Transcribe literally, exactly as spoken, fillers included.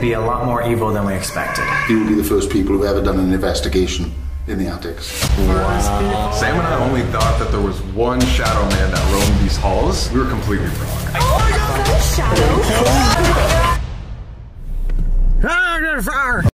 be a lot more evil than we expected. You will be the first people who've ever done an investigation in the attics. Wow. Sam and I only thought that there was one shadow man that roamed these halls. We were completely wrong. Oh my god, shadow!